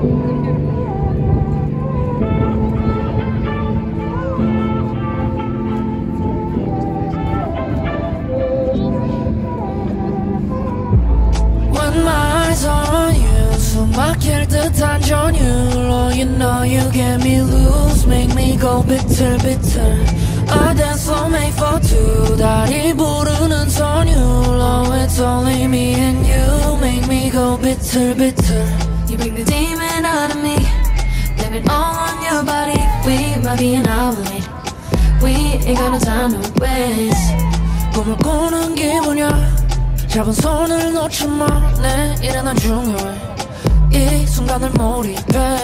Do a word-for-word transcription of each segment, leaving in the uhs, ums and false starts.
막힐 듯한 전율로 You know you get me loose Make me go bitter bitter A dance floor made for two 다리 부르는 전율로 It's only me and you Make me go bitter bitter You bring the demon out of me Living all on your body We might be an outlet We ain't got no time to waste 꿈을 꾸는 기분이야 잡은 손을 놓지 마 내일은 난 중요해 이 순간을 몰입해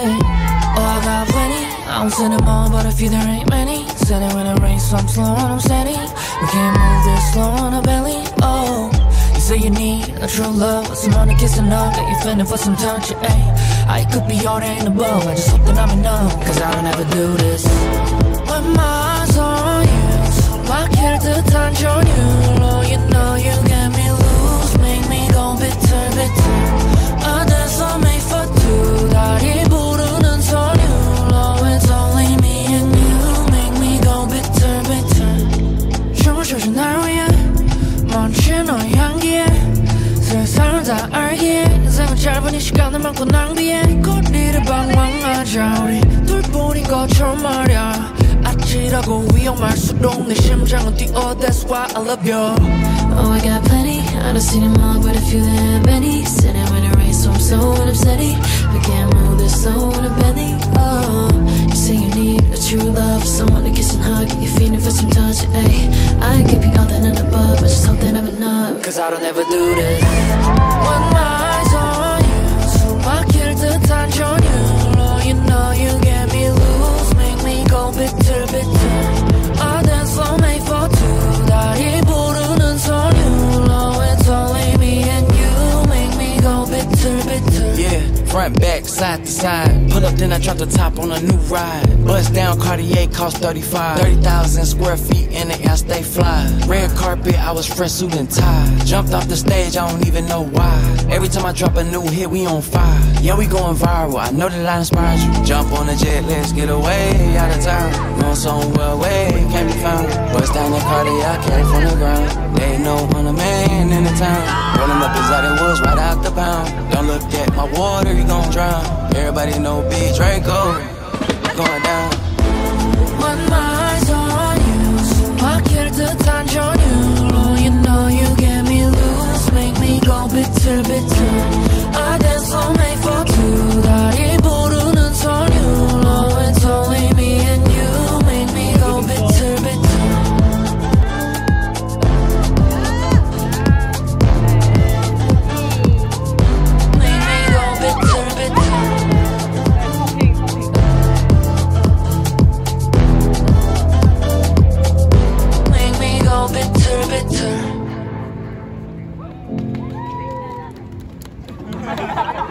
Oh I got plenty I don't send them all but if you there ain't many Said it when it rains so I'm slow and I'm steady We can't move this slow on our belly Oh You say you need a true love Someone to kiss and hug That you feeling for some touch ay. I could be all there and above I just hope that I'm enough Cause I don't ever do this When my eyes on you So 막힐 듯한 전율로 You know you get me loose Make me go bitter bitter A dance floor made for two 다리 부르는 전율로 It's only me and you Make me go bitter bitter 춤을 춰줘 날 위해 멈춘 너의 향기에 세상을 다 알기에 인생은 짧은 이 시간을 많고 낭비해 거리를 방황하자 우리 둘뿐인 것처럼 말야 아찔하고 위험할수록 내 심장은 뛰어 That's why I love you Oh I got plenty I don't see them all but I feel that many Sitting when it rains so I'm so unupsetty We can't move this slow in a belly Oh You say you need a true love Someone to kiss and hug You're feeling for some touch ay. I could be all that and above I just hope that I'm enough Cause I don't ever do this When my eyes on you 숨 막힐 듯한 전율로 You know you get me loose Make me go bitter bitter A dance floor made for two 다리 부르는 전율로 It's only me and you Make me go bitter bitter Yeah, front, back, side to side Pull up then I drop the top on a new ride Bust down Cartier cost thirty-five thirty thousand square feet in the air, stay fly Red carpet, I was fresh suit and tie Jumped off the stage, I don't even know why Every time I drop a new hit, we on fire Yeah, we going viral, I know the line inspires you Jump on the jet, let's get away out of town Going somewhere away, can't be found Bust down the Cartier, I came from the ground They know I'm the man in the town Rolling up exotic woods right out the pound Don't look at my water, you gon' drown Everybody know Big Draco going down When my eyes on you 숨 막힐 듯한 전율로 You know you get me loose Make me go bitter bitter A dance floor made for two 다리 부르는 전율로 It's only me and you Make me go bitter bitter Make me go bitter bitter Make me go bitter bitter